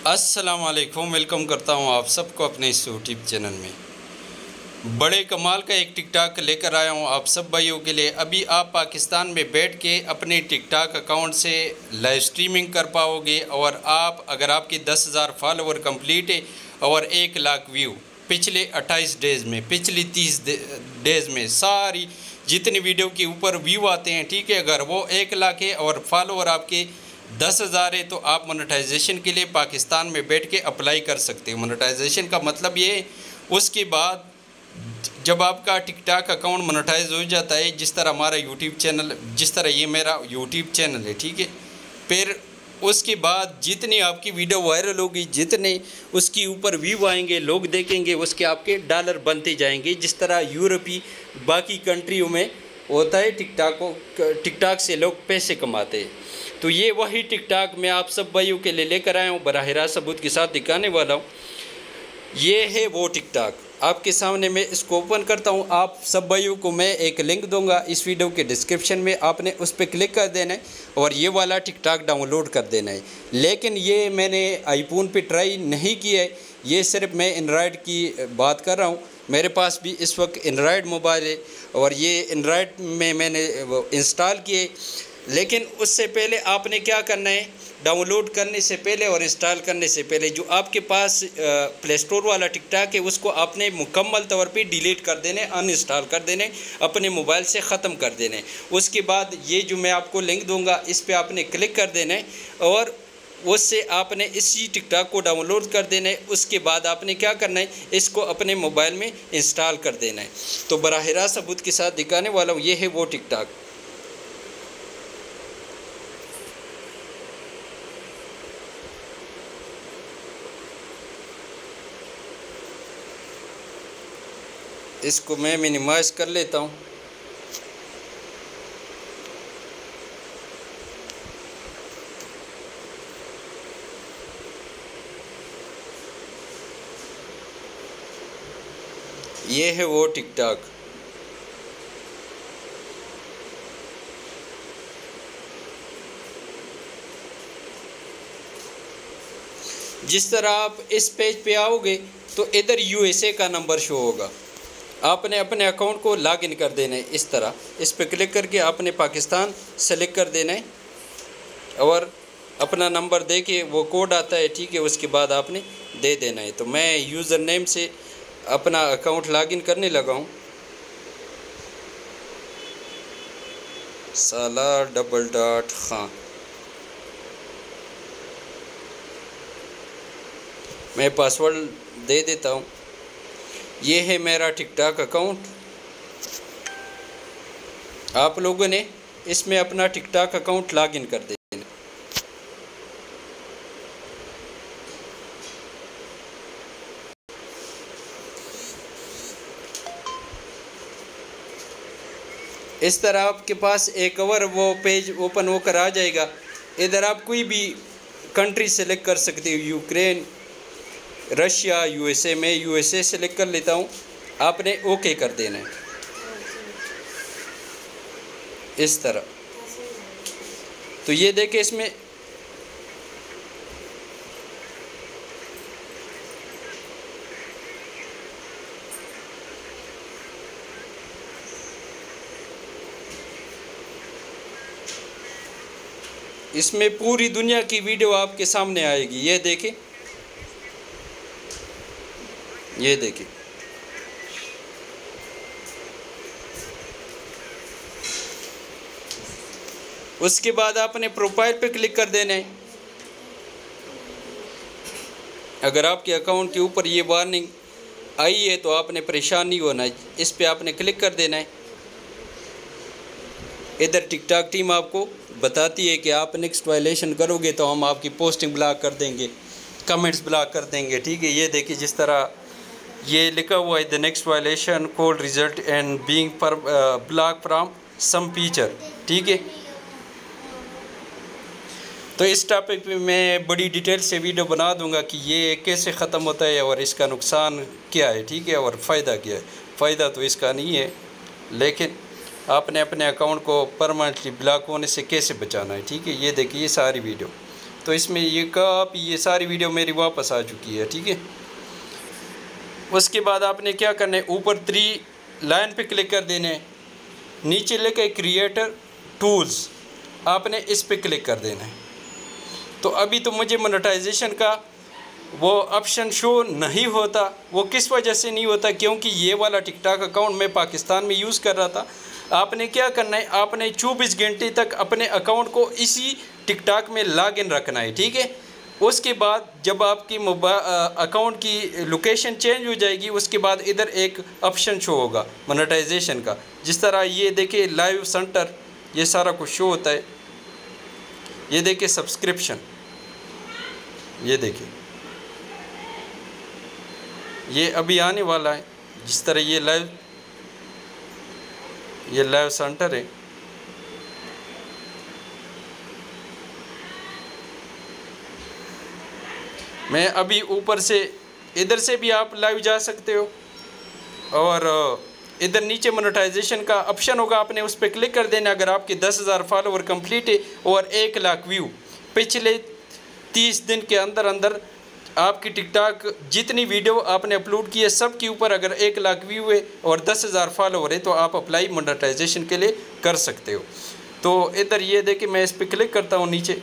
अस्सलामुअलैकुम, वेलकम करता हूं आप सबको अपने इस यूट्यूब चैनल में। बड़े कमाल का एक टिकटॉक लेकर आया हूं आप सब भाइयों के लिए। अभी आप पाकिस्तान में बैठ के अपने टिकटॉक अकाउंट से लाइव स्ट्रीमिंग कर पाओगे और आप अगर आपके 10,000 फॉलोवर कंप्लीट है और 1 लाख व्यू पिछले 28 डेज़ में, पिछली 30 डेज़ में सारी जितनी वीडियो के ऊपर व्यू आते हैं, ठीक है, अगर वो 1 लाख है और फॉलोवर आपके 10,000 है तो आप मोनेटाइजेशन के लिए पाकिस्तान में बैठ के अप्लाई कर सकते हो। मोनेटाइजेशन का मतलब ये, उसके बाद जब आपका टिकटॉक अकाउंट मोनेटाइज हो जाता है, जिस तरह हमारा यूट्यूब चैनल, जिस तरह ये मेरा यूट्यूब चैनल है, ठीक है, फिर उसके बाद जितनी आपकी वीडियो वायरल होगी, जितने उसके ऊपर व्यू आएंगे, लोग देखेंगे, उसके आपके डॉलर बनते जाएंगे। जिस तरह यूरोपी बाकी कंट्रियों में होता है, टिकटॉक से लोग पैसे कमाते हैं। तो ये वही टिकटॉक मैं आप सब भाइयों के लिए लेकर आया हूँ, बराह रास्त सबूत के साथ दिखाने वाला हूँ। ये है वो टिकटॉक, आपके सामने मैं इसको ओपन करता हूँ। आप सब भाइयों को मैं एक लिंक दूंगा इस वीडियो के डिस्क्रिप्शन में, आपने उस पर क्लिक कर देना है और ये वाला टिकटॉक डाउनलोड कर देना है। लेकिन ये मैंने आईफोन पे ट्राई नहीं किया है, ये सिर्फ मैं एंड्रॉयड की बात कर रहा हूँ। मेरे पास भी इस वक्त एंड्रॉयड मोबाइल है और ये एंड्रॉयड में मैंने इंस्टॉल किए। लेकिन उससे पहले आपने क्या करना है, डाउनलोड करने से पहले और इंस्टॉल करने से पहले जो आपके पास प्ले स्टोर वाला टिकटॉक है उसको आपने मुकम्मल तौर पे डिलीट कर देने, अनइंस्टॉल कर देने, अपने मोबाइल से ख़त्म कर देने। उसके बाद ये जो मैं आपको लिंक दूंगा इस पर आपने क्लिक कर देना है और उससे आपने इसी टिकटॉक को डाउनलोड कर देना है। उसके बाद आपने क्या करना है, इसको अपने मोबाइल में इंस्टॉल कर देना है। तो बराह रास्त सबूत के साथ दिखाने वाला हूँ, ये है वो टिकटॉक। इसको मैं मिनिमाइज कर लेता हूँ। ये है वो टिकटॉक। जिस तरह आप इस पेज पे आओगे तो इधर यूएसए का नंबर शो होगा। आपने अपने अकाउंट को लॉग इन कर देना है। इस तरह इस पर क्लिक करके आपने पाकिस्तान सेलेक्ट कर देना है और अपना नंबर दे के वो कोड आता है, ठीक है, उसके बाद आपने दे देना है। तो मैं यूज़र नेम से अपना अकाउंट लॉग इन करने लगा हूँ। साला_खां, मैं पासवर्ड दे देता हूँ। ये है मेरा टिकटॉक अकाउंट। आप लोगों ने इसमें अपना टिकटॉक अकाउंट लॉग इन कर देना। इस तरह आपके पास एक और वो पेज ओपन होकर आ जाएगा। इधर आप कोई भी कंट्री सेलेक्ट कर सकते हो, यूक्रेन, रशिया, यूएसए। में यूएसए सेलेक्ट कर लेता हूँ, आपने ओके कर देना है इस तरह। तो ये देखें, इसमें पूरी दुनिया की वीडियो आपके सामने आएगी। ये देखें, ये देखिए, उसके बाद आपने प्रोफाइल पे क्लिक कर देना है। अगर आपके अकाउंट के ऊपर ये वार्निंग आई है तो आपने परेशान नहीं होना है, इस पे आपने क्लिक कर देना है। इधर टिकटॉक टीम आपको बताती है कि आप नेक्स्ट वायलेशन करोगे तो हम आपकी पोस्टिंग ब्लॉक कर देंगे, कमेंट्स ब्लॉक कर देंगे, ठीक है। ये देखिए, जिस तरह ये लिखा हुआ है, the next violation could result in being पर ब्लॉक फ्रॉम सम फीचर, ठीक है। तो इस टॉपिक पे मैं बड़ी डिटेल से वीडियो बना दूंगा कि ये कैसे ख़त्म होता है और इसका नुकसान क्या है, ठीक है, और फ़ायदा क्या है। फ़ायदा तो इसका नहीं है, लेकिन आपने अपने अकाउंट को परमानेंटली ब्लॉक होने से कैसे बचाना है, ठीक है। ये देखिए, ये सारी वीडियो तो इसमें ये सारी वीडियो मेरी वापस आ चुकी है, ठीक है। उसके बाद आपने क्या करना है, ऊपर 3 लाइन पे क्लिक कर देना है, नीचे लेके क्रिएटर टूल्स आपने इस पे क्लिक कर देना है। तो अभी तो मुझे मोनेटाइजेशन का वो ऑप्शन शो नहीं होता। वो किस वजह से नहीं होता, क्योंकि ये वाला टिकटॉक अकाउंट मैं पाकिस्तान में यूज़ कर रहा था। आपने क्या करना है, आपने 24 घंटे तक अपने अकाउंट को इसी टिकटॉक में लॉगिन रखना है, ठीक है। उसके बाद जब आपकी अकाउंट की लोकेशन चेंज हो जाएगी, उसके बाद इधर एक ऑप्शन शो होगा मोनेटाइजेशन का। जिस तरह ये देखिए लाइव सेंटर, ये सारा कुछ शो होता है। ये देखिए सब्सक्रिप्शन, ये देखिए ये अभी आने वाला है। जिस तरह ये लाइव सेंटर है, मैं अभी ऊपर से इधर से भी आप लाइव जा सकते हो, और इधर नीचे मोनेटाइजेशन का ऑप्शन होगा, आपने उस पर क्लिक कर देना। अगर आपके 10,000 फॉलोवर कंप्लीट है और 1 लाख व्यू पिछले 30 दिन के अंदर अंदर आपकी टिकटॉक जितनी वीडियो आपने अपलोड की है सब के ऊपर अगर 1 लाख व्यू है और 10,000 फॉलोवर है, तो आप अप्लाई मोनेटाइजेशन के लिए कर सकते हो। तो इधर ये देखिए मैं इस पर क्लिक करता हूँ, नीचे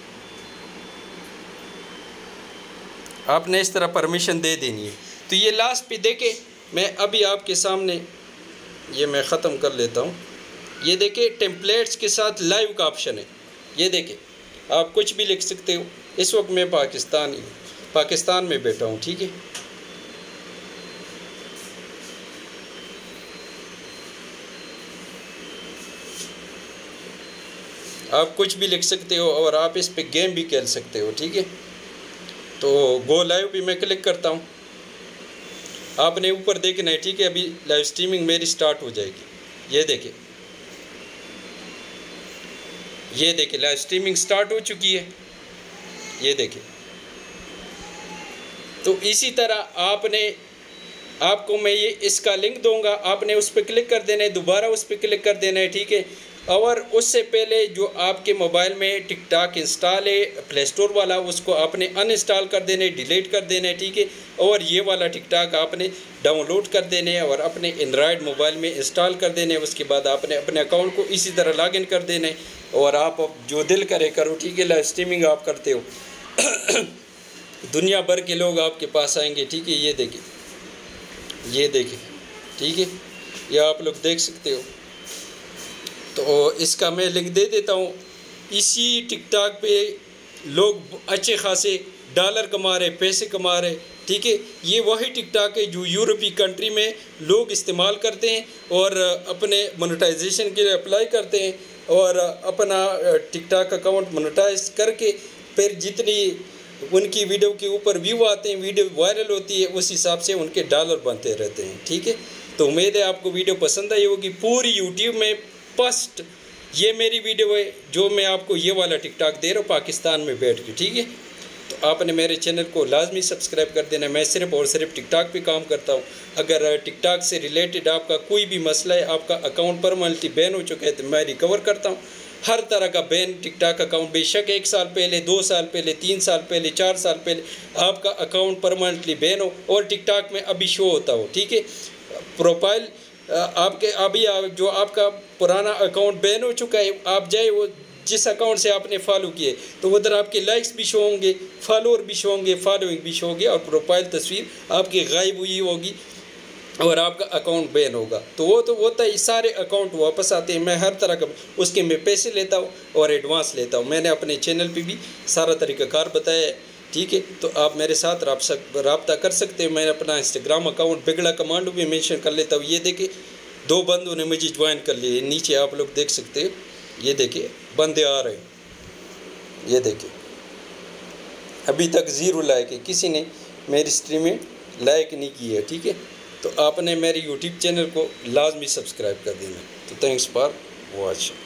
आपने इस तरह परमिशन दे देनी है। तो ये लास्ट पे देखे मैं अभी आपके सामने ये मैं ख़त्म कर लेता हूँ। ये देखिए टेम्पलेट्स के साथ लाइव का ऑप्शन है। ये देखिए आप कुछ भी लिख सकते हो। इस वक्त मैं पाकिस्तान में बैठा हूँ, ठीक है। आप कुछ भी लिख सकते हो और आप इस पे गेम भी खेल सकते हो, ठीक है। तो गो लाइव भी मैं क्लिक करता हूँ। आपने ऊपर देखना है, ठीक है। अभी लाइव स्ट्रीमिंग मेरी स्टार्ट हो जाएगी। ये देखिए लाइव स्ट्रीमिंग स्टार्ट हो चुकी है। ये देखिए। तो इसी तरह आपको मैं ये इसका लिंक दूंगा, आपने उस पर क्लिक कर देना है, दोबारा उस पर क्लिक कर देना है, ठीक है। और उससे पहले जो आपके मोबाइल में टिकटॉक इंस्टॉल है प्ले स्टोर वाला, उसको आपने अनइंस्टॉल कर देना है, डिलीट कर देना है, ठीक है। और ये वाला टिकटॉक आपने डाउनलोड कर देने है और अपने एंड्रॉयड मोबाइल में इंस्टॉल कर देने है। उसके बाद आपने अपने अकाउंट को इसी तरह लॉगिन कर देना है और आप जो दिल करे करो, ठीक है। लाइव स्ट्रीमिंग आप करते हो दुनिया भर के लोग आपके पास आएंगे, ठीक है। ये देखिए, ठीक है। ये आप लोग देख सकते हो। तो इसका मैं लिंक दे देता हूँ। इसी टिकटॉक पे लोग अच्छे खासे डॉलर कमा रहे, पैसे कमा रहे, ठीक है। ये वही टिकटॉक है जो यूरोपीय कंट्री में लोग इस्तेमाल करते हैं और अपने मोनेटाइजेशन के लिए अप्लाई करते हैं और अपना टिकटॉक अकाउंट मोनेटाइज करके फिर जितनी उनकी वीडियो के ऊपर व्यू आते हैं, वीडियो वायरल होती है, उस हिसाब से उनके डॉलर बनते रहते हैं, ठीक है। तो उम्मीद है आपको वीडियो पसंद आई होगी। पूरी यूट्यूब में फर्स्ट ये मेरी वीडियो है जो मैं आपको ये वाला टिकटॉक दे रहा हूँ पाकिस्तान में बैठ के, ठीक है। तो आपने मेरे चैनल को लाजमी सब्सक्राइब कर देना। मैं सिर्फ और सिर्फ टिकटॉक पे काम करता हूँ। अगर टिकटॉक से रिलेटेड आपका कोई भी मसला है, आपका अकाउंट परमानेंटली बैन हो चुका है, तो मैं रिकवर करता हूँ हर तरह का बैन टिकटॉक अकाउंट। बेशक 1 साल पहले, 2 साल पहले, 3 साल पहले, 4 साल पहले आपका अकाउंट परमानेंटली बैन हो और टिकटॉक में अभी शो होता हो, ठीक है। प्रोफाइल आपके अभी जो आपका पुराना अकाउंट बैन हो चुका है, आप जाए वो जिस अकाउंट से आपने फॉलो किए, तो उधर आपके लाइक्स भी शो होंगे, फॉलोअर भी शो होंगे, फॉलोइंग भी शो होगी और प्रोफाइल तस्वीर आपकी गायब हुई होगी और आपका अकाउंट बैन होगा। तो वो तो होता है, सारे अकाउंट वापस आते हैं। मैं हर तरह का उसके मैं पैसे लेता हूँ और एडवांस लेता हूँ। मैंने अपने चैनल पे भी सारा तरीक़ाकार बताया है, ठीक है। तो आप मेरे साथ रब्ता कर सकते हैं। मैं अपना इंस्टाग्राम अकाउंट बिगड़ा कमांडो भी मेंशन कर लेता हूँ। ये देखिए 2 बंदों ने मुझे ज्वाइन कर लिए, नीचे आप लोग देख सकते हो। ये देखिए बंदे आ रहे हैं। ये देखिए अभी तक 0 लाइक है, किसी ने मेरी स्ट्रीम में लाइक नहीं की है, ठीक है। तो आपने मेरे यूट्यूब चैनल को लाजमी सब्सक्राइब कर देना। तो थैंक्स फॉर वॉचिंग।